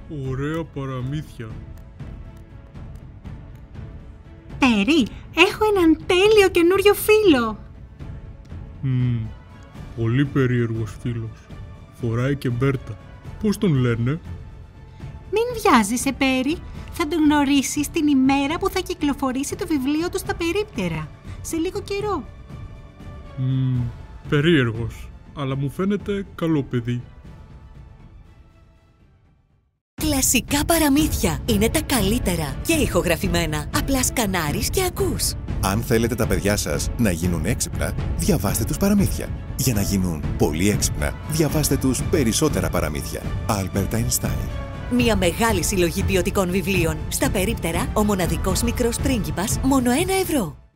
Ωραία παραμύθια. Πέρι, έχω έναν τέλειο καινούριο φίλο. Πολύ περίεργος φίλος. Φοράει και μπέρτα. Πώς τον λένε? Μην βιάζεσαι, Πέρι. Θα τον γνωρίσεις την ημέρα που θα κυκλοφορήσει το βιβλίο του στα περίπτερα. Σε λίγο καιρό. Περίεργος, αλλά μου φαίνεται καλό παιδί. Κλασικά παραμύθια. Είναι τα καλύτερα και ηχογραφημένα. Απλά σκανάρεις και ακούς. Αν θέλετε τα παιδιά σας να γίνουν έξυπνα, διαβάστε τους παραμύθια. Για να γίνουν πολύ έξυπνα, διαβάστε τους περισσότερα παραμύθια. Albert Einstein. Μια μεγάλη συλλογή ποιοτικών βιβλίων. Στα περίπτερα, ο μοναδικός μικρός πρίγκιπας, μόνο 1 ευρώ.